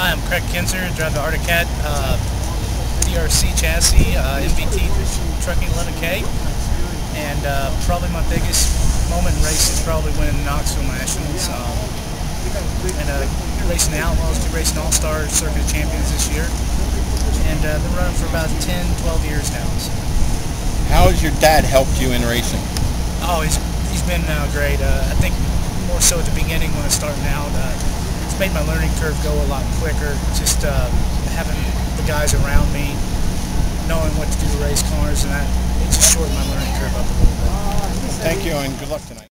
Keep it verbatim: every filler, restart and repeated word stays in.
Hi, I'm Kraig Kinser, drive the Arctic Cat uh, D R C chassis, uh, M V T trucking eleven K, and uh, probably my biggest moment in racing is probably winning the Knoxville Nationals, um, and uh, racing the Outlaws, two racing All-Star Circuit Champions this year, and uh, been running for about ten, twelve years now. So. How has your dad helped you in racing? Oh, he's, he's been uh, great. Uh, I think more so at the beginning when I was starting out. Uh, it's made my learning curve go a lot quicker, just uh, having the guys around me, knowing what to do to race cars, and that, it just shortened my learning curve up a little bit. Thank you, and good luck tonight.